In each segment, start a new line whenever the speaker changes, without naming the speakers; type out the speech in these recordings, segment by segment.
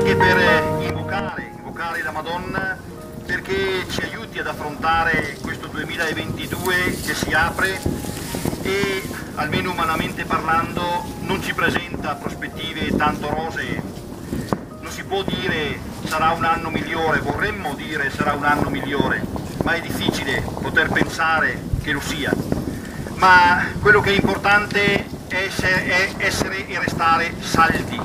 anche per invocare la Madonna perché ci aiuti ad affrontare questo 2022 che si apre e, almeno umanamente parlando, non ci presenta prospettive tanto rosee. Non si può dire sarà un anno migliore, vorremmo dire sarà un anno migliore, ma è difficile poter pensare che lo sia. Ma quello che è importante è essere e restare saldi,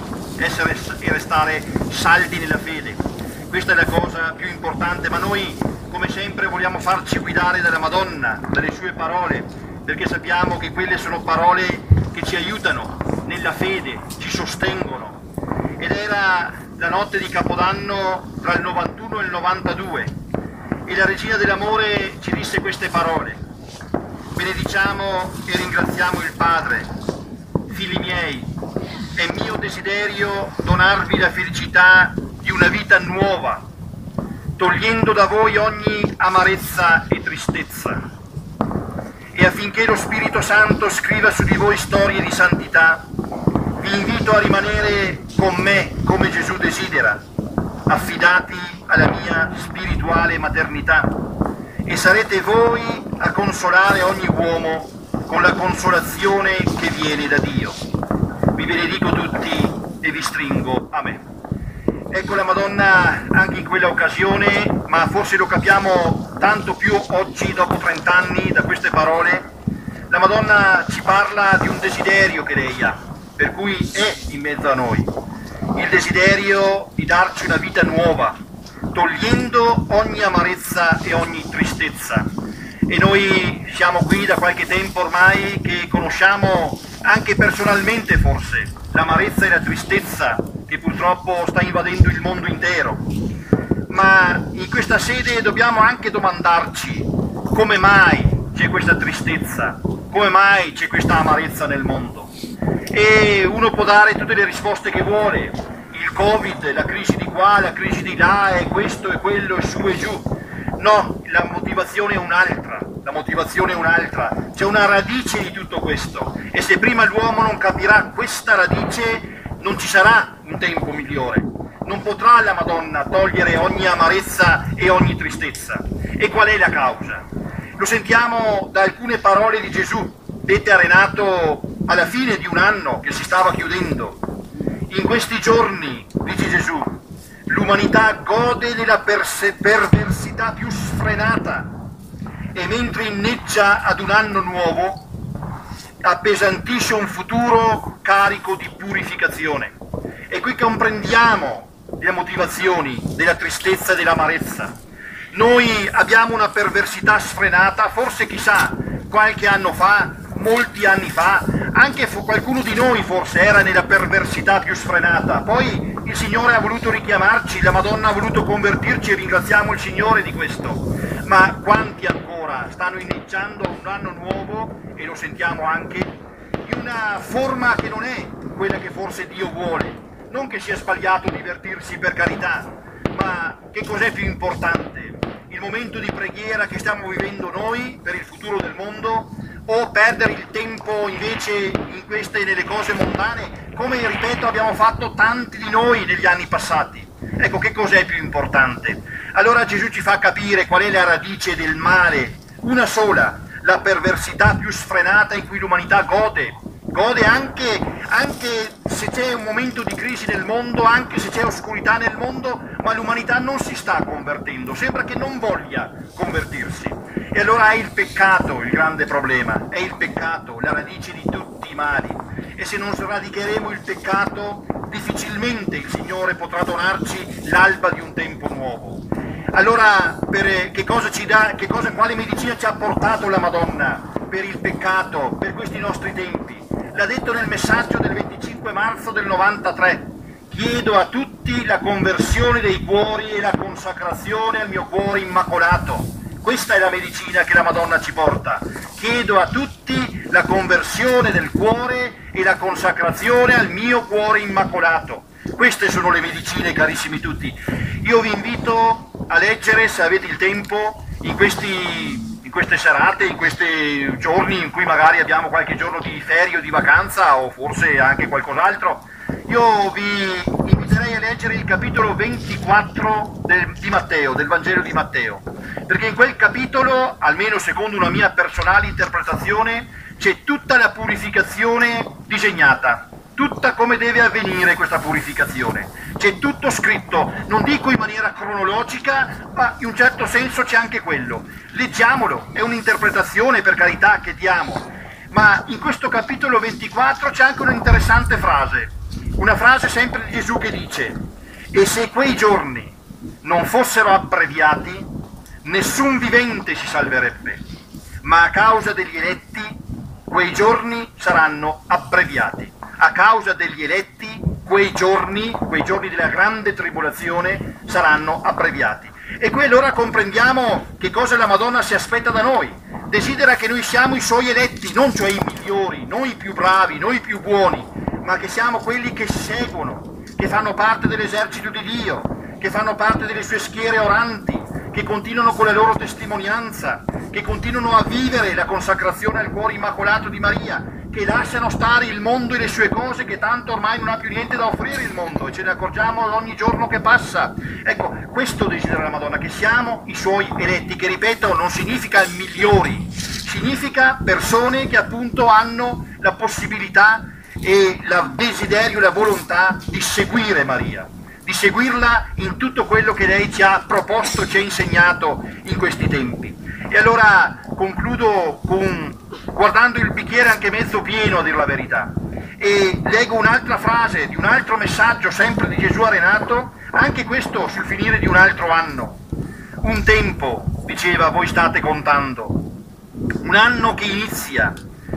nella fede. Questa è la cosa più importante, ma noi come sempre vogliamo farci guidare dalla Madonna, dalle sue parole, perché sappiamo che quelle sono parole che ci aiutano nella fede, ci sostengono. Ed era la notte di Capodanno tra il 91 e il 92 e la Regina dell'Amore ci disse queste parole: benediciamo e ringraziamo il Padre. Figli miei, è mio desiderio donarvi la felicità di una vita nuova, togliendo da voi ogni amarezza e tristezza. E affinché lo Spirito Santo scriva su di voi storie di santità, vi invito a rimanere con me come Gesù desidera, affidati alla mia spirituale maternità, e sarete voi a consolare ogni uomo con la consolazione che viene da Dio. Vi benedico tutti e vi stringo. Amen. Ecco la Madonna anche in quella occasione, ma forse lo capiamo tanto più oggi, dopo 30 anni, da queste parole. La Madonna ci parla di un desiderio che lei ha, per cui è in mezzo a noi, il desiderio di darci una vita nuova, togliendo ogni amarezza e ogni tristezza. E noi siamo qui da qualche tempo ormai che conosciamo anche personalmente forse l'amarezza e la tristezza che purtroppo sta invadendo il mondo intero. Ma in questa sede dobbiamo anche domandarci come mai c'è questa tristezza, come mai c'è questa amarezza nel mondo. E uno può dare tutte le risposte che vuole, il Covid, la crisi di qua, la crisi di là, e questo e quello, e su e giù. No, la motivazione è un'altra, c'è una radice di tutto questo, e se prima l'uomo non capirà questa radice non ci sarà un tempo migliore, non potrà la Madonna togliere ogni amarezza e ogni tristezza. E qual è la causa? Lo sentiamo da alcune parole di Gesù, dette a Renato alla fine di un anno che si stava chiudendo. In questi giorni, dice Gesù, l'umanità gode della perversità più sfrenata e mentre inneggia ad un anno nuovo appesantisce un futuro carico di purificazione. E qui comprendiamo le motivazioni della tristezza e dell'amarezza. Noi abbiamo una perversità sfrenata, forse chissà, qualche anno fa, molti anni fa, anche qualcuno di noi forse era nella perversità più sfrenata, poi il Signore ha voluto richiamarci, la Madonna ha voluto convertirci e ringraziamo il Signore di questo. Ma quanti ancora stanno inneggiando a un anno nuovo, e lo sentiamo anche, in una forma che non è quella che forse Dio vuole. Non che sia sbagliato divertirsi, per carità, ma che cos'è più importante? Il momento di preghiera che stiamo vivendo noi per il futuro del mondo, o perdere il tempo invece nelle cose mondane, come ripeto abbiamo fatto tanti di noi negli anni passati? Ecco, che cos'è più importante? Allora Gesù ci fa capire qual è la radice del male, una sola, la perversità più sfrenata in cui l'umanità gode anche se c'è un momento di crisi nel mondo, anche se c'è oscurità nel mondo, ma l'umanità non si sta convertendo, sembra che non voglia convertirsi. E allora è il peccato il grande problema, è il peccato, la radice di tutti i mali. E se non sradicheremo il peccato, difficilmente il Signore potrà donarci l'alba di un tempo nuovo. Allora, quale medicina ci ha portato la Madonna per il peccato, per questi nostri tempi? L'ha detto nel messaggio del 25 marzo del 93. Chiedo a tutti la conversione dei cuori e la consacrazione al mio cuore immacolato. Questa è la medicina che la Madonna ci porta. Chiedo a tutti la conversione del cuore e la consacrazione al mio cuore immacolato. Queste sono le medicine, carissimi tutti. Io vi invito a leggere, se avete il tempo, in queste serate, in questi giorni in cui magari abbiamo qualche giorno di ferie o di vacanza, o forse anche qualcos'altro. Io vi invito inviterei a leggere il capitolo 24 di Matteo, del Vangelo di Matteo, perché in quel capitolo, almeno secondo una mia personale interpretazione, c'è tutta la purificazione disegnata, tutta come deve avvenire questa purificazione. C'è tutto scritto, non dico in maniera cronologica, ma in un certo senso c'è anche quello. Leggiamolo, è un'interpretazione, per carità, che diamo, ma in questo capitolo 24 c'è anche un'interessante frase, una frase sempre di Gesù che dice: e se quei giorni non fossero abbreviati, nessun vivente si salverebbe, ma a causa degli eletti quei giorni saranno abbreviati. A causa degli eletti quei giorni della grande tribolazione saranno abbreviati. E qui allora comprendiamo che cosa la Madonna si aspetta da noi. Desidera che noi siamo i suoi eletti, non cioè i migliori, noi i più bravi, noi i più buoni, ma che siamo quelli che seguono, che fanno parte dell'esercito di Dio, che fanno parte delle sue schiere oranti, che continuano con la loro testimonianza, che continuano a vivere la consacrazione al cuore immacolato di Maria, che lasciano stare il mondo e le sue cose, che tanto ormai non ha più niente da offrire il mondo, e ce ne accorgiamo ogni giorno che passa. Ecco, questo desidera la Madonna, che siamo i suoi eletti, che, ripeto, non significa migliori, significa persone che appunto hanno la possibilità e il desiderio e la volontà di seguire Maria, di seguirla in tutto quello che lei ci ha proposto, ci ha insegnato in questi tempi. E allora concludo guardando il bicchiere anche mezzo pieno, a dir la verità, e leggo un'altra frase di un altro messaggio sempre di Gesù a Renato, anche questo sul finire di un altro anno. Un tempo, diceva, voi state contando, un anno che inizia.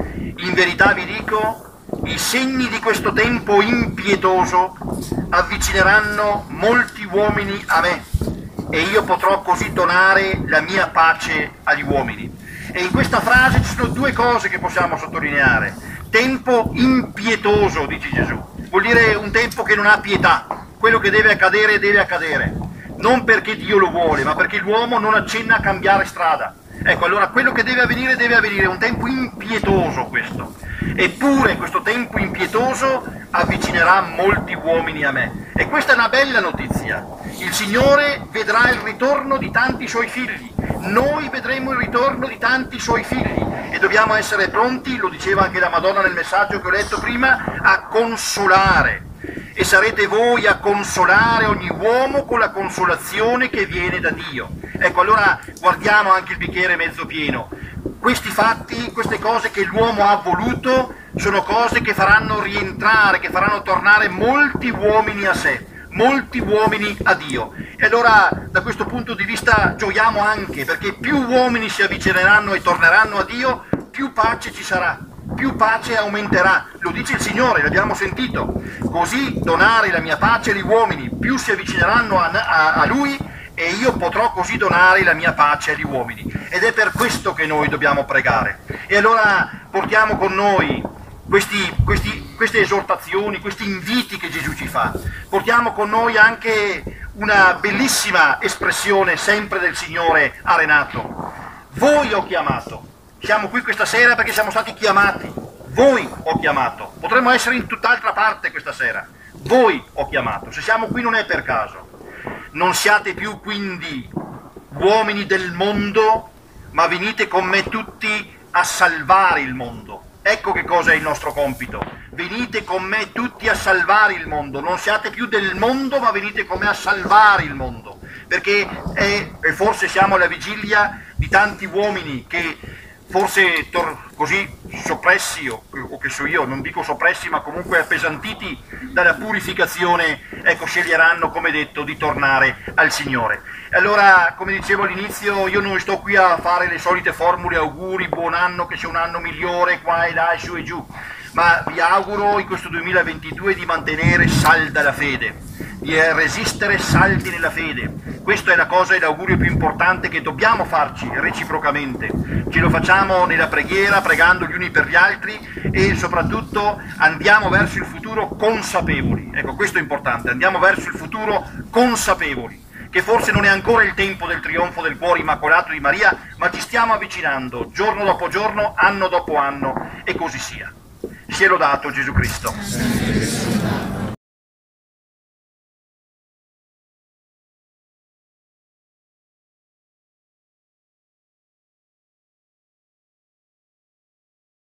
In verità vi dico, i segni di questo tempo impietoso avvicineranno molti uomini a me, e io potrò così donare la mia pace agli uomini. E in questa frase ci sono due cose che possiamo sottolineare. Tempo impietoso, dice Gesù, vuol dire un tempo che non ha pietà, quello che deve accadere, non perché Dio lo vuole, ma perché l'uomo non accenna a cambiare strada. Ecco, allora quello che deve avvenire, un tempo impietoso questo. Eppure questo tempo impietoso avvicinerà molti uomini a me. E questa è una bella notizia. Il Signore vedrà il ritorno di tanti suoi figli, noi vedremo il ritorno di tanti suoi figli, e dobbiamo essere pronti, lo diceva anche la Madonna nel messaggio che ho letto prima, a consolare. E sarete voi a consolare ogni uomo con la consolazione che viene da Dio. Ecco, allora guardiamo anche il bicchiere mezzo pieno. Questi fatti, queste cose che l'uomo ha voluto, sono cose che faranno rientrare, che faranno tornare molti uomini a sé, molti uomini a Dio. E allora da questo punto di vista gioiamo anche, perché più uomini si avvicineranno e torneranno a Dio, più pace ci sarà, più pace aumenterà. Lo dice il Signore, l'abbiamo sentito. Così donare la mia pace agli uomini, più si avvicineranno a Lui, e io potrò così donare la mia pace agli uomini. Ed è per questo che noi dobbiamo pregare. E allora portiamo con noi queste esortazioni, questi inviti che Gesù ci fa. Portiamo con noi anche una bellissima espressione sempre del Signore a Renato. Voi ho chiamato. Siamo qui questa sera perché siamo stati chiamati. Voi ho chiamato. Potremmo essere in tutt'altra parte questa sera. Voi ho chiamato. Se siamo qui non è per caso. Non siate più quindi uomini del mondo, ma venite con me tutti a salvare il mondo. Ecco che cosa è il nostro compito. Venite con me tutti a salvare il mondo. Non siate più del mondo, ma venite con me a salvare il mondo. Perché e forse siamo alla vigilia di tanti uomini che forse così soppressi, o che so io, non dico soppressi, ma comunque appesantiti dalla purificazione, ecco, sceglieranno, come detto, di tornare al Signore. E allora, come dicevo all'inizio, io non sto qui a fare le solite formule, auguri, buon anno, che sia un anno migliore, qua e là, su e giù, ma vi auguro in questo 2022 di mantenere salda la fede, di resistere saldi nella fede. Questa è la cosa e l'augurio più importante che dobbiamo farci reciprocamente. Ce lo facciamo nella preghiera, pregando gli uni per gli altri, e soprattutto andiamo verso il futuro consapevoli. Ecco, questo è importante, andiamo verso il futuro consapevoli, che forse non è ancora il tempo del trionfo del cuore immacolato di Maria, ma ci stiamo avvicinando giorno dopo giorno, anno dopo anno, e così sia. Sia lodato Gesù Cristo.